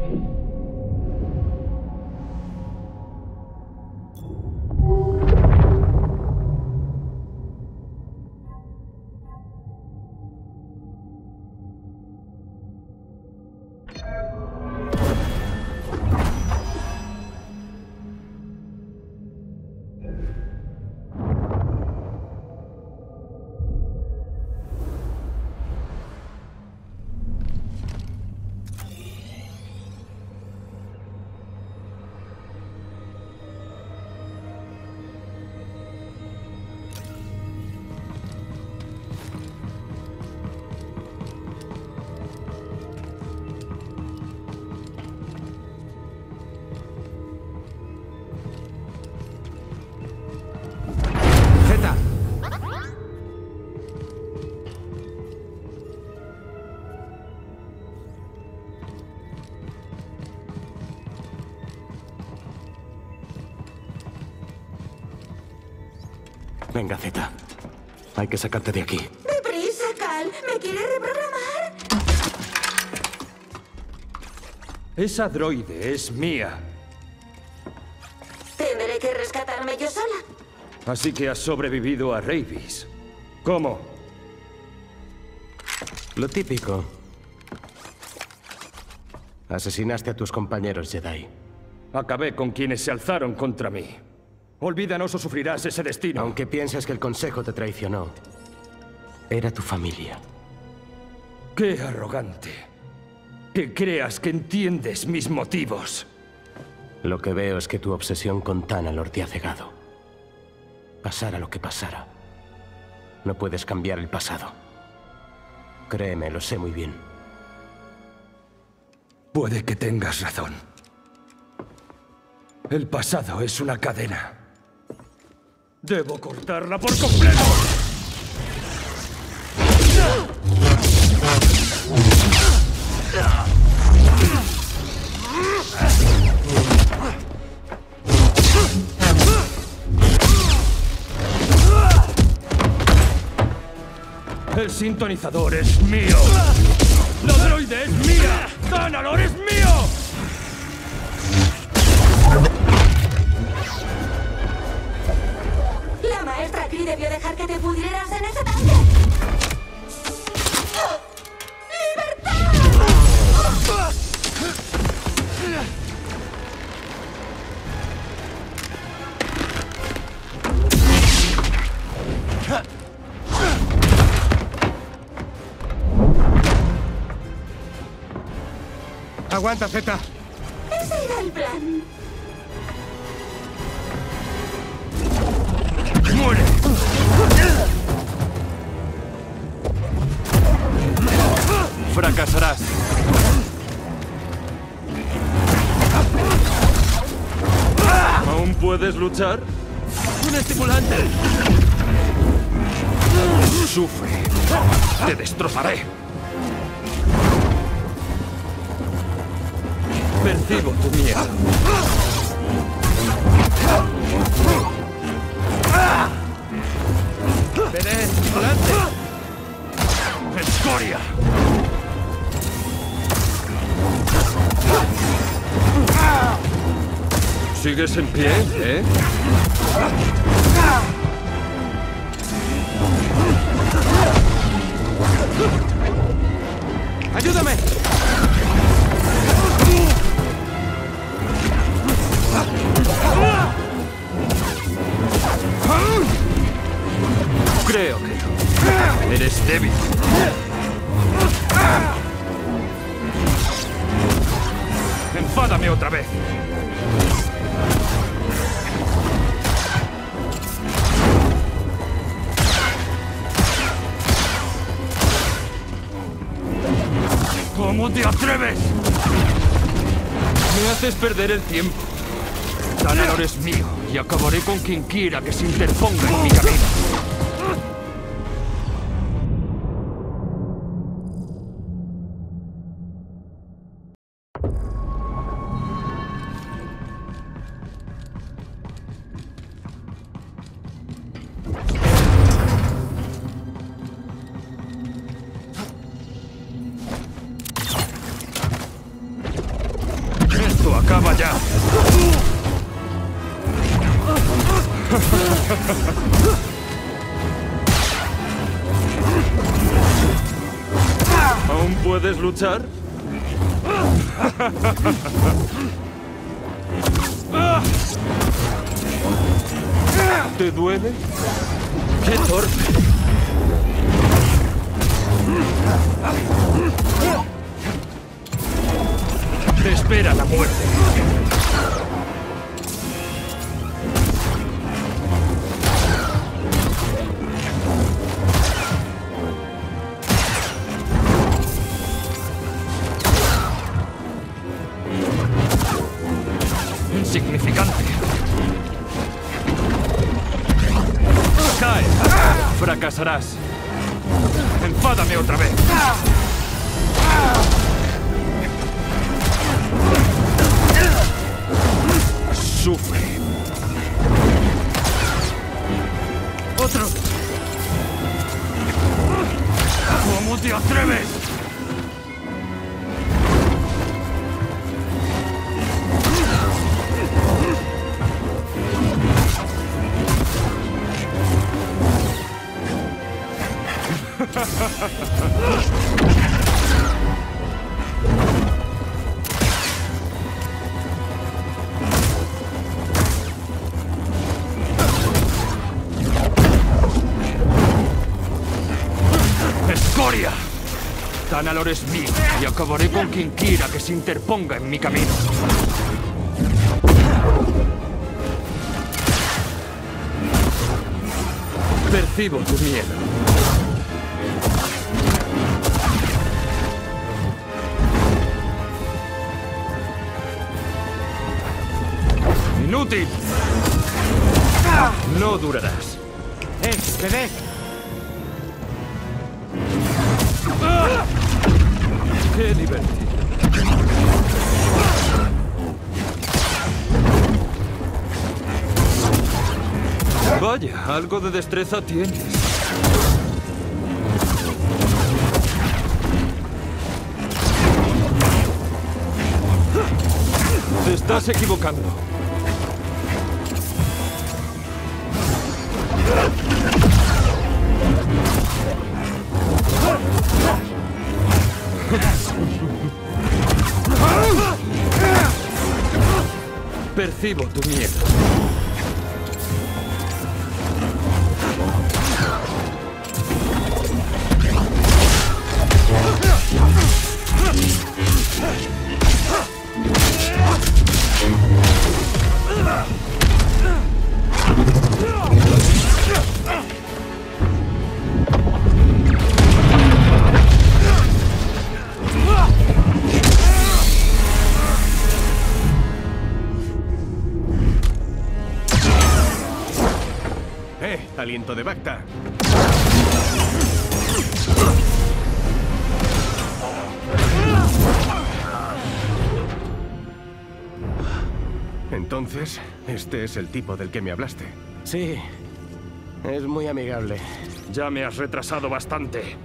Venga, Zeta. Hay que sacarte de aquí. ¡Deprisa, Cal! ¿Me quieres reprogramar? Esa droide es mía. Tendré que rescatarme yo sola. Así que has sobrevivido a Rayvis. ¿Cómo? Lo típico. Asesinaste a tus compañeros Jedi. Acabé con quienes se alzaron contra mí. Olvídanos o sufrirás ese destino. Aunque pienses que el Consejo te traicionó, era tu familia. ¡Qué arrogante! Que creas que entiendes mis motivos. Lo que veo es que tu obsesión con Tanalorr te ha cegado. Pasara lo que pasara, no puedes cambiar el pasado. Créeme, lo sé muy bien. Puede que tengas razón. El pasado es una cadena. Debo cortarla por completo. El sintonizador es mío. La droide es mía. Tanalorr es mío. La maestra Kree debió dejar que te pudrieras en ese tanque. ¡Libertad! ¡Aguanta, Zeta! Ese era el plan. ¡Muere! Fracasarás. ¿Aún puedes luchar? ¡Un estimulante! ¡Sufre! ¡Te destrozaré! Percibo tu miedo. ¡Veré estimulante! ¡Escoria! ¿Sigues en pie, eh? ¡Ayúdame! Creo que no. Eres débil. ¡Enfádame otra vez! ¿Cómo te atreves? Me haces perder el tiempo. Tanalorr es mío y acabaré con quien quiera que se interponga en mi camino. ¿Aún puedes luchar? ¿Te duele? ¡Qué torpe! Te espera la muerte. Insignificante. ¡Cae! Fracasarás. Enfádame otra vez. Sufre. ¡Otro! ¿Cómo te atreves? ¡Escoria! Tanalor es mío y acabaré con quien quiera que se interponga en mi camino. Percibo tu miedo. ¡Inútil! No durarás. ¡Bebé! ¡Qué divertido! Vaya, algo de destreza tienes. Te estás equivocando. Percibo tu miedo. Aliento de Bacta. Entonces, este es el tipo del que me hablaste. Sí, es muy amigable. Ya me has retrasado bastante.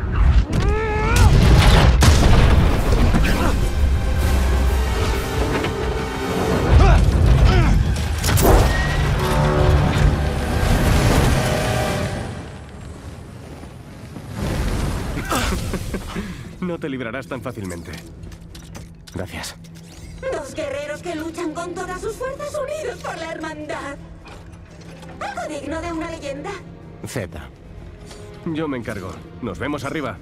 No te librarás tan fácilmente. Gracias. Dos guerreros que luchan con todas sus fuerzas unidos por la hermandad. Algo digno de una leyenda. Z. Yo me encargo. Nos vemos arriba.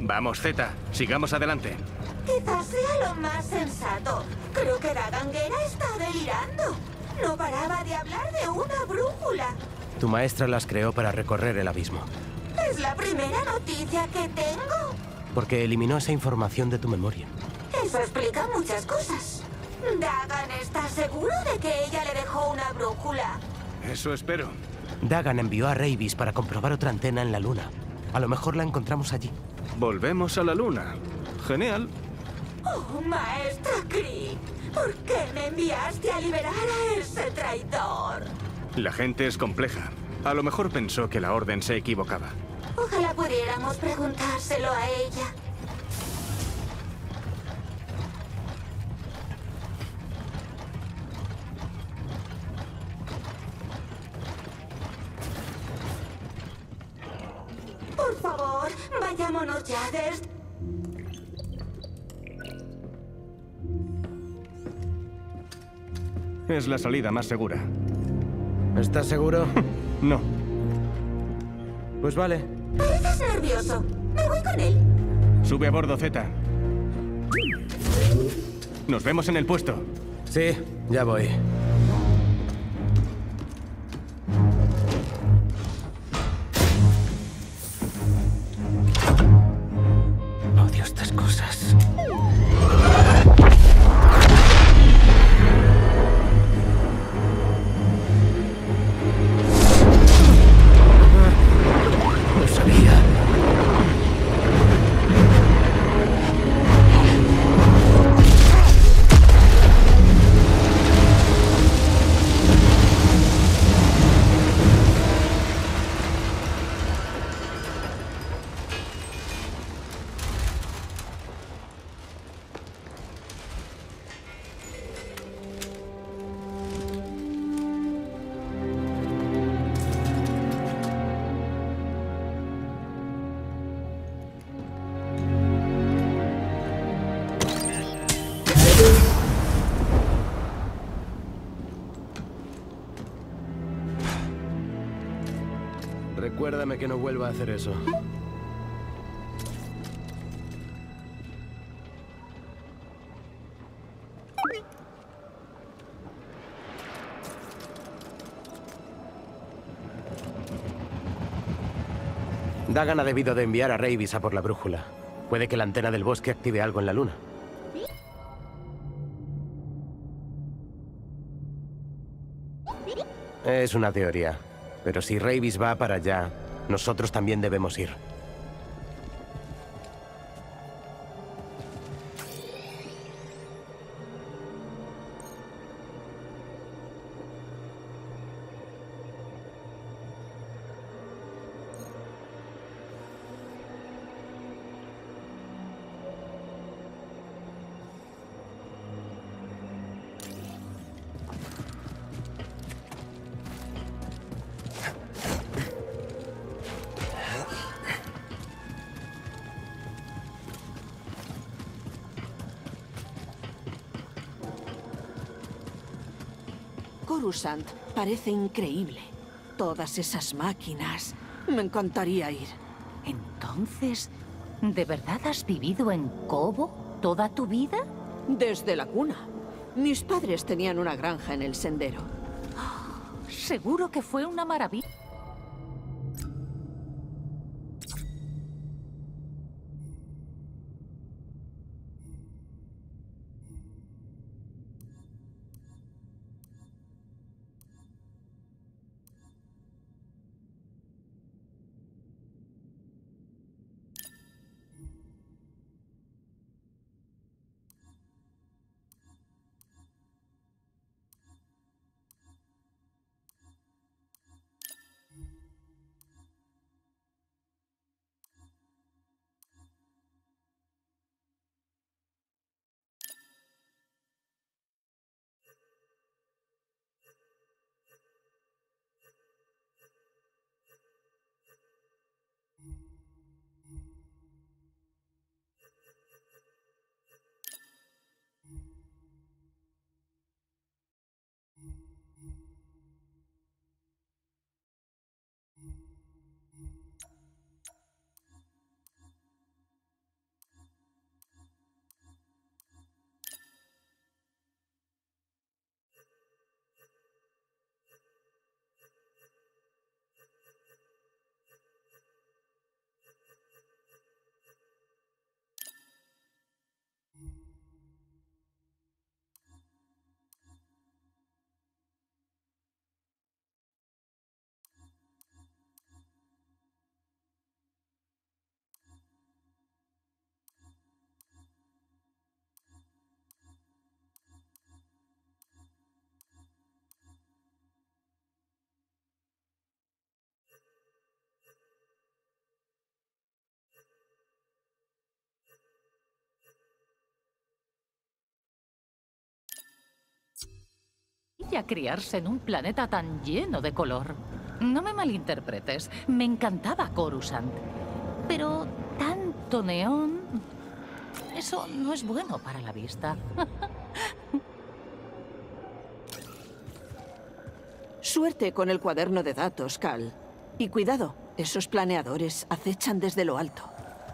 Vamos, Zeta, sigamos adelante. Quizás sea lo más sensato. Creo que Daganguera está delirando. No paraba de hablar de una brújula. Tu maestra las creó para recorrer el abismo. Es la primera noticia que tengo. Porque eliminó esa información de tu memoria. Eso explica muchas cosas. Dagan está seguro de que ella le dejó una brújula. Eso espero. Dagan envió a Rayvis para comprobar otra antena en la luna. A lo mejor la encontramos allí. Volvemos a la luna. Genial. Oh, maestra Kree, ¿por qué me enviaste a liberar a ese traidor? La gente es compleja. A lo mejor pensó que la Orden se equivocaba. Ojalá pudiéramos preguntárselo a ella. Por favor, vayámonos ya de este... Es la salida más segura. ¿Estás seguro? No. Pues vale. Pareces nervioso. Me voy con él. Sube a bordo, Zeta. Nos vemos en el puesto. Sí, ya voy. Odio estas cosas. Lo sabía. Recuérdame que no vuelva a hacer eso. Dagan ha debido de enviar a Rayvis a por la brújula. Puede que la antena del bosque active algo en la luna. Es una teoría. Pero si Rayvis va para allá, nosotros también debemos ir. Coruscant parece increíble. Todas esas máquinas. Me encantaría ir. Entonces, ¿de verdad has vivido en Cobo toda tu vida? Desde la cuna. Mis padres tenían una granja en el sendero. Seguro que fue una maravilla. vaya criarse en un planeta tan lleno de color. No me malinterpretes, me encantaba Coruscant. Pero tanto neón... Eso no es bueno para la vista. Suerte con el cuaderno de datos, Cal. Y cuidado, esos planeadores acechan desde lo alto.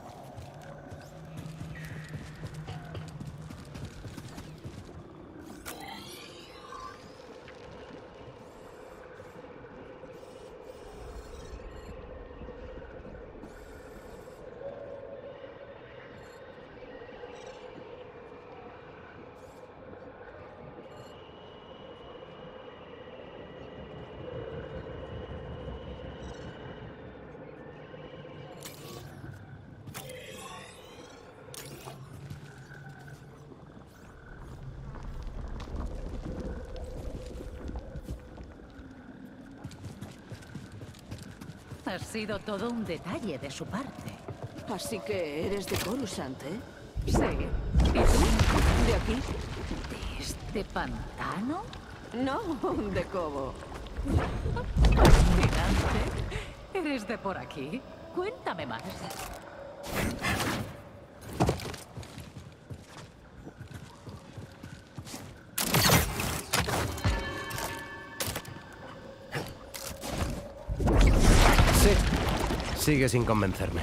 Ha sido todo un detalle de su parte. Así que eres de Coruscant, ¿eh? Sí. ¿Y tú? ¿De aquí? ¿De este pantano? No, de Cobo. Fascinante. ¿Eres de por aquí? Cuéntame más. Sí. Sigue sin convencerme.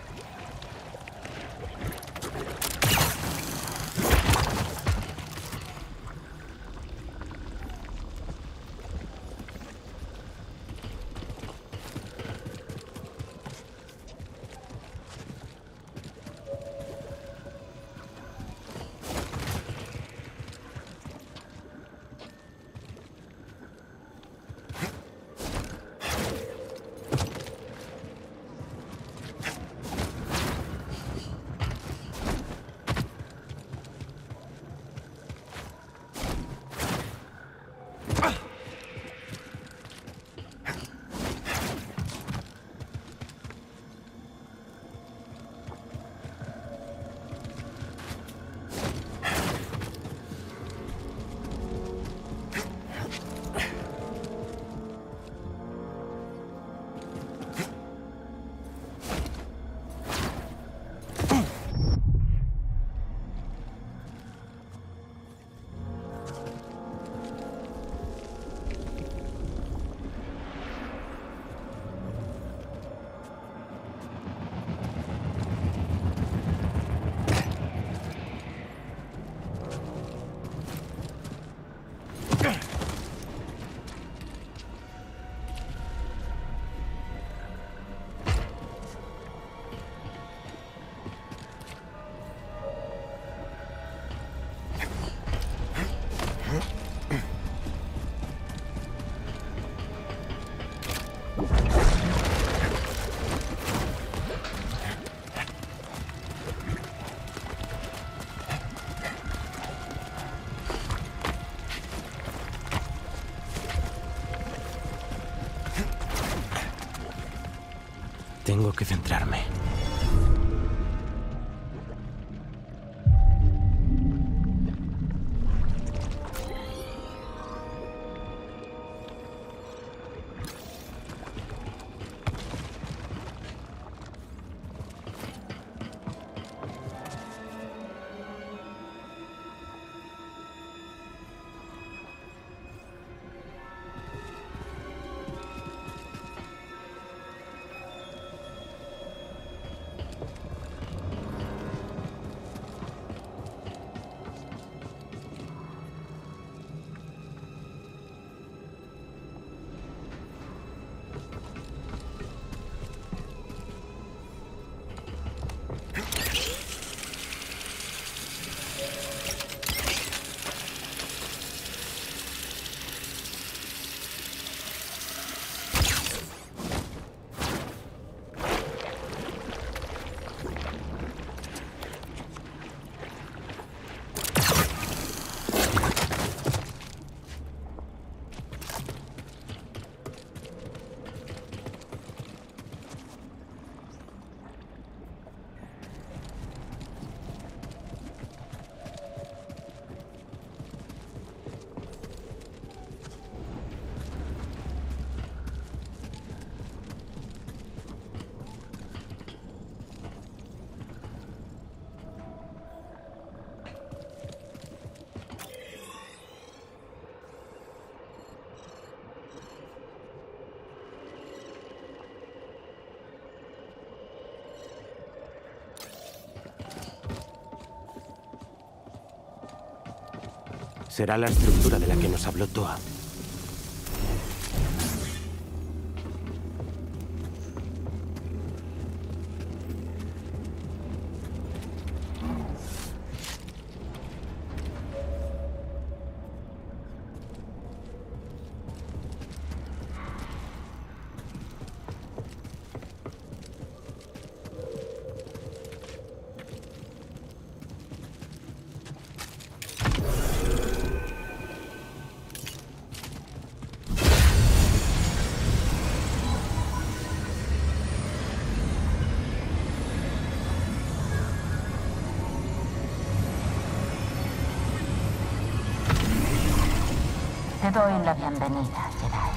Tengo que centrarme. Será la estructura de la que nos habló Toa. Te doy la bienvenida, Jedi.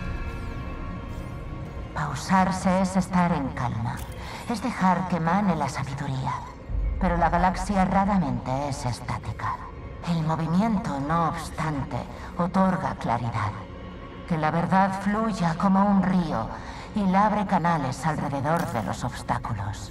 Pausarse es estar en calma. Es dejar que mane la sabiduría. Pero la galaxia raramente es estática. El movimiento, no obstante, otorga claridad. Que la verdad fluya como un río y labre canales alrededor de los obstáculos.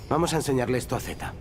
Vamos a enseñarle esto a Zeta.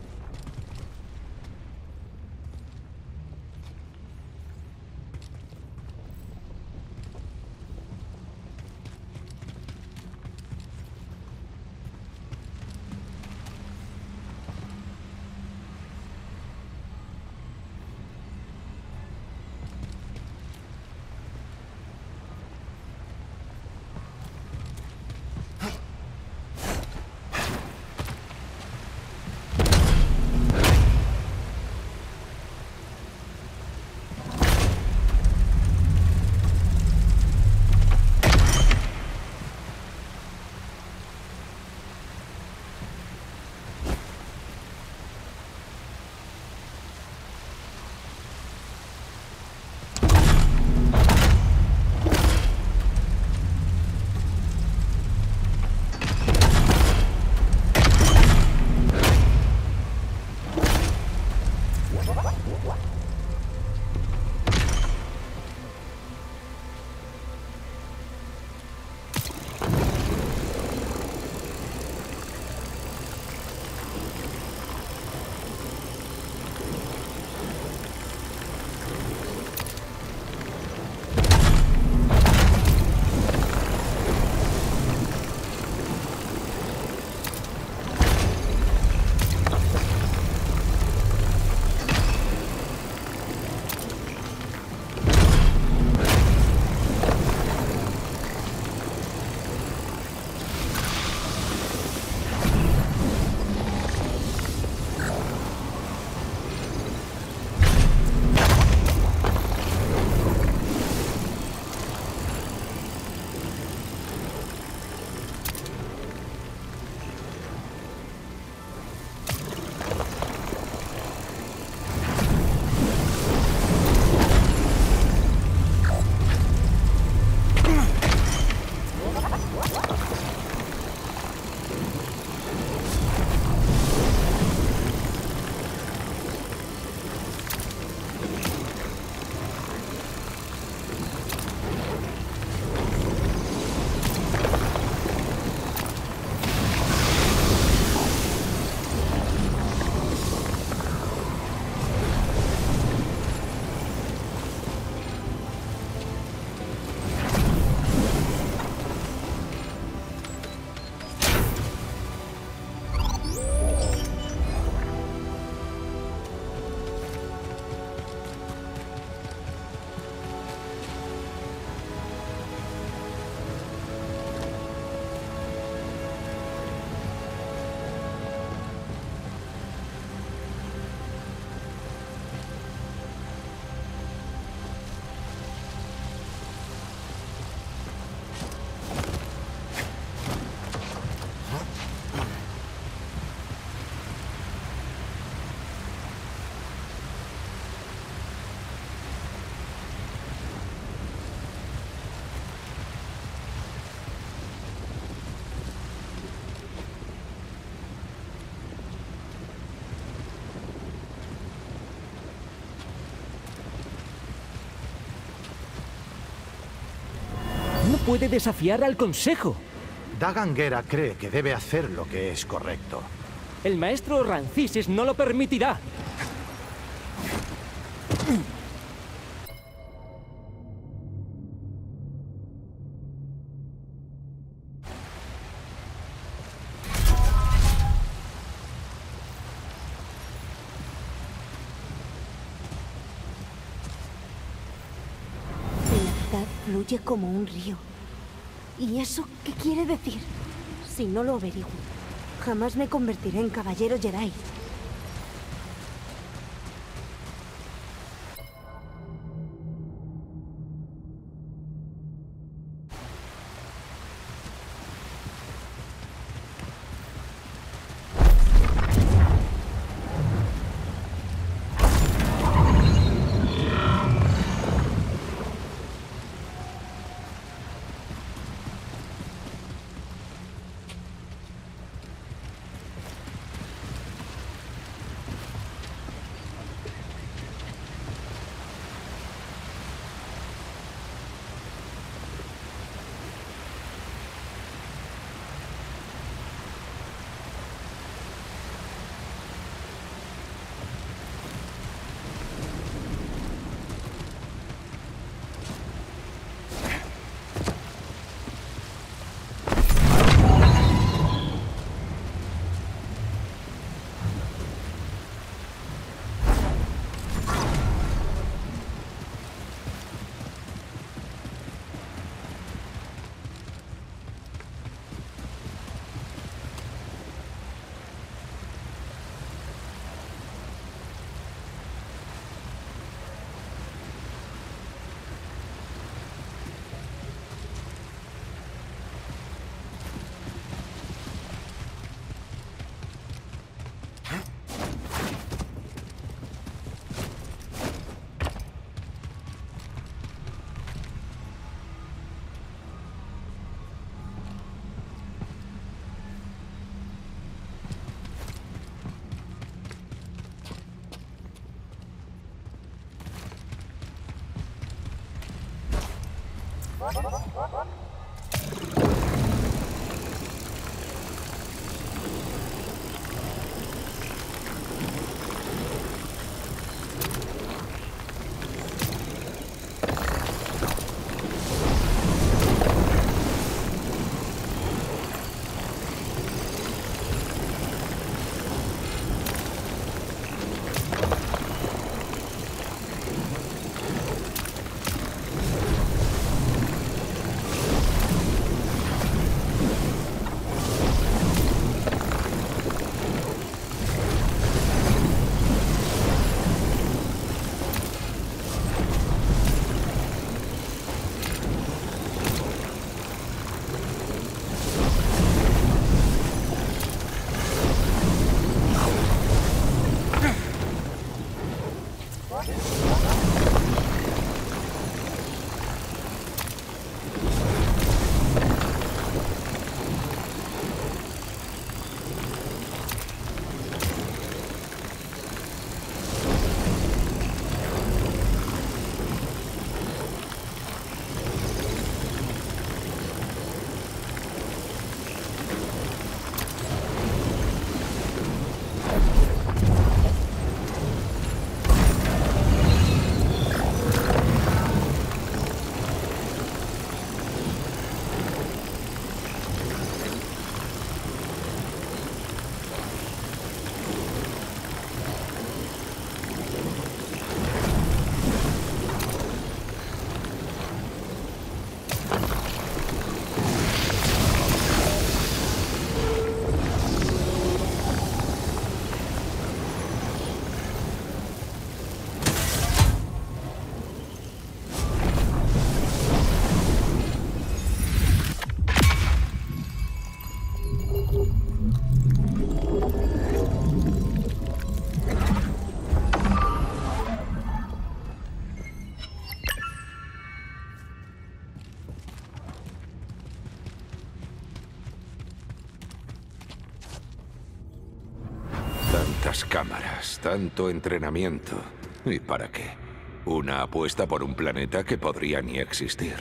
No puede desafiar al Consejo. Dagan Gera cree que debe hacer lo que es correcto. El maestro Rancisis no lo permitirá. La verdad fluye como un río. ¿Y eso qué quiere decir? Si no lo averiguo, jamás me convertiré en caballero Jedi. Tantas cámaras, tanto entrenamiento. ¿Y para qué? Una apuesta por un planeta que podría ni existir.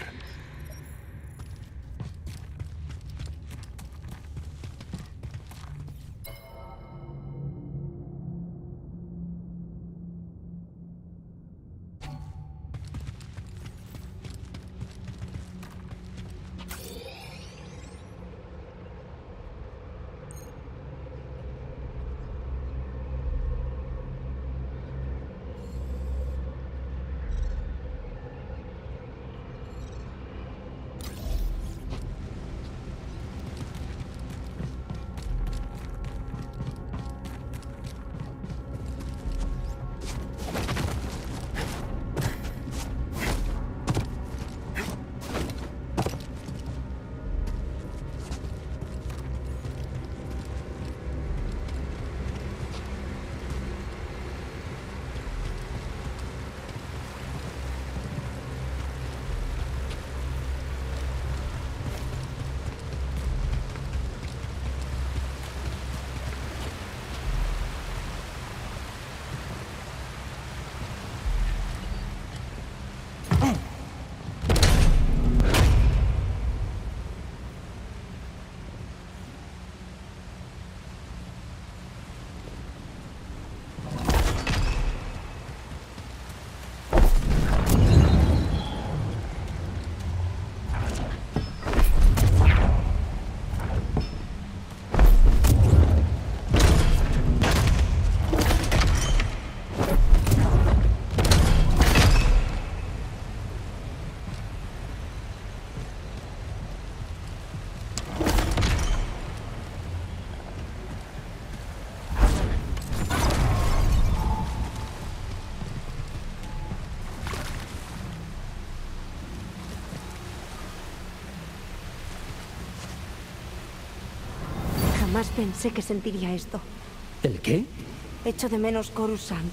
Jamás pensé que sentiría esto. ¿El qué? Echo de menos Coruscant.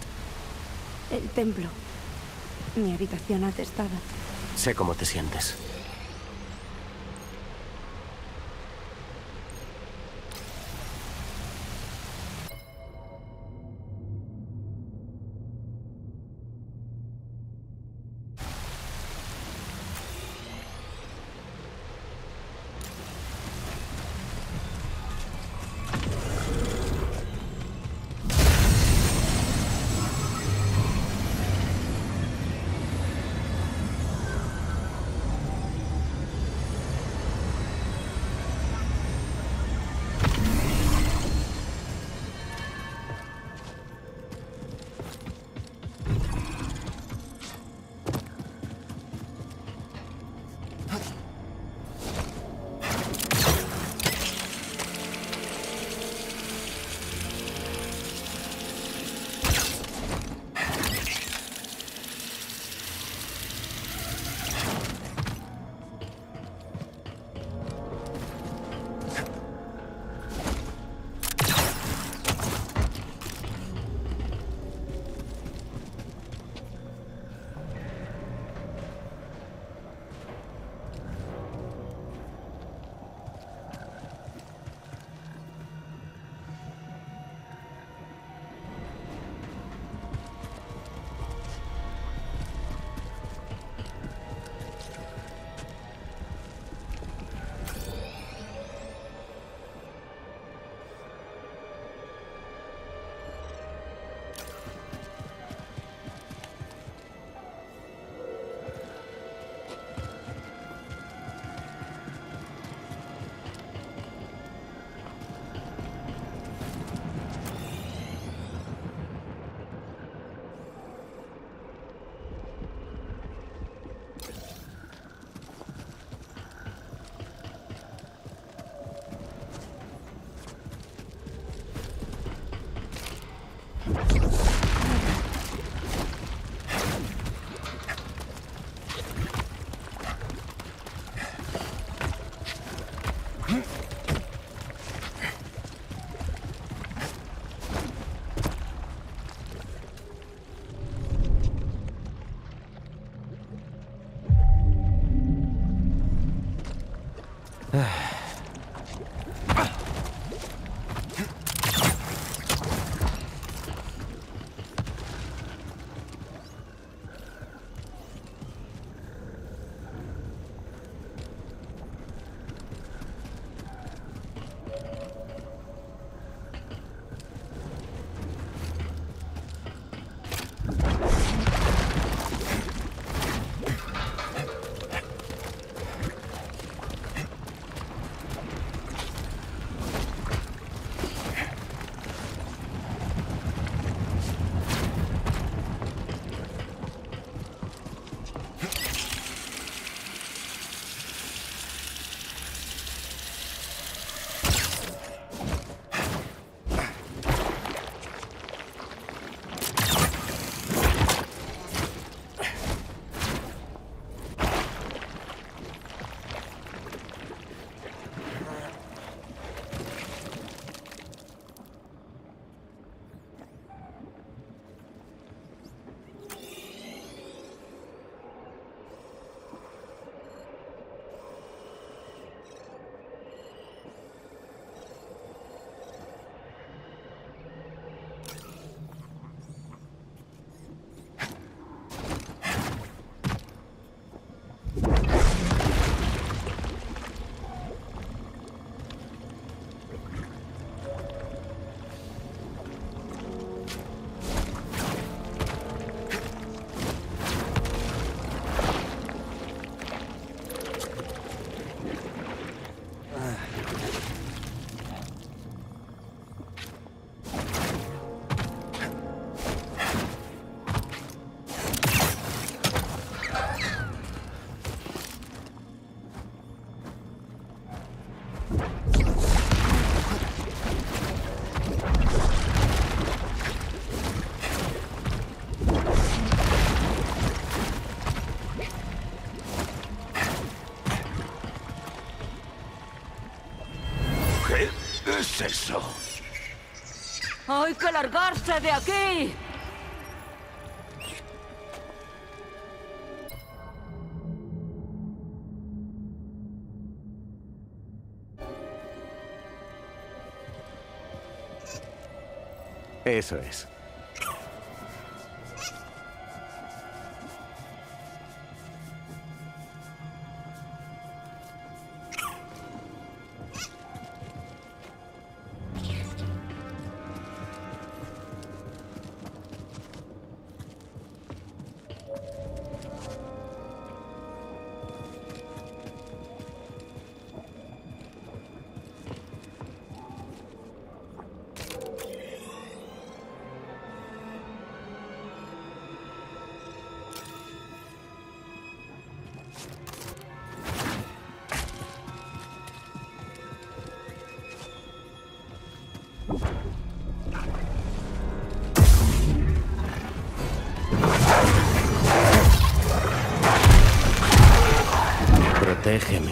El templo. Mi habitación atestada. Sé cómo te sientes. ¡Hay que largarse de aquí! Eso es. Protégeme.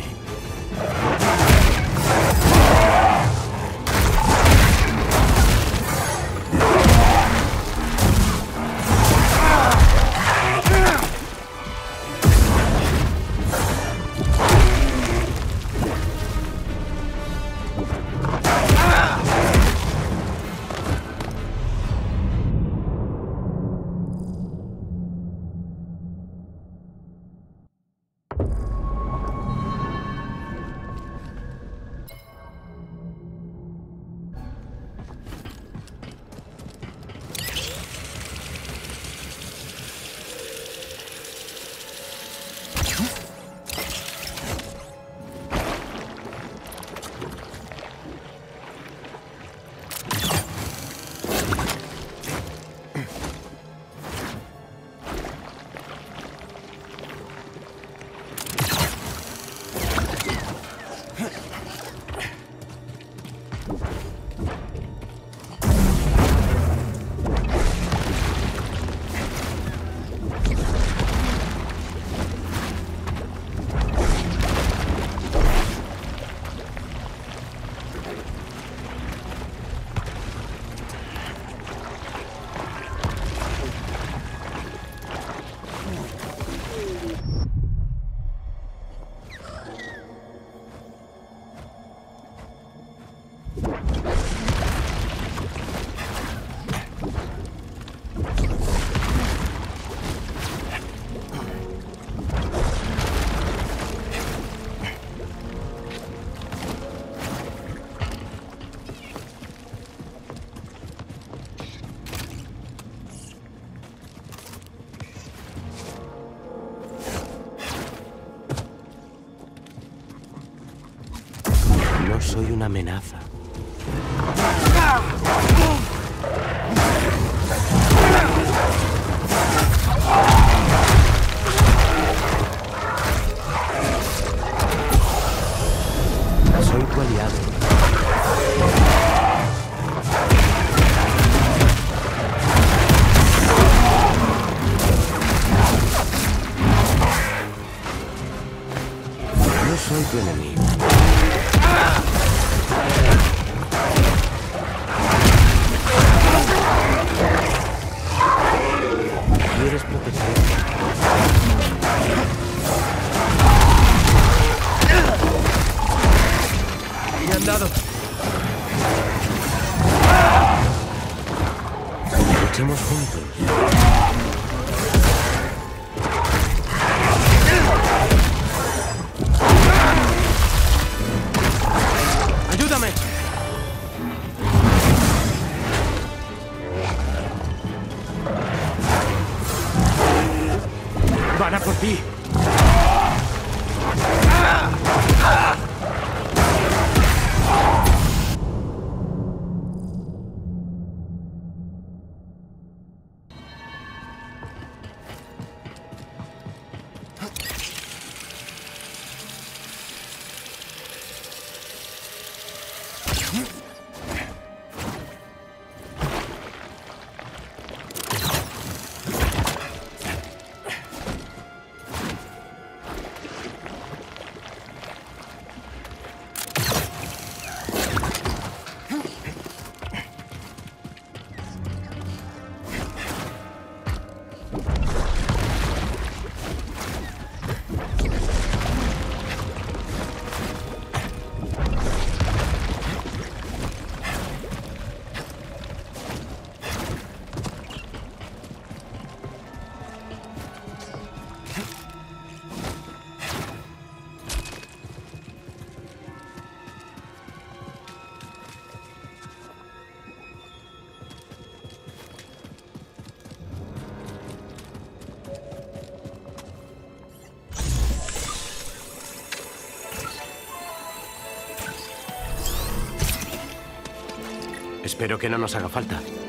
No soy una amenaza. Soy tu aliado. No soy tu enemigo. ¿Quieres proteger? Me han dado. Luchemos juntos. ¡Ayúdame! Van a por ti. Espero que no nos haga falta.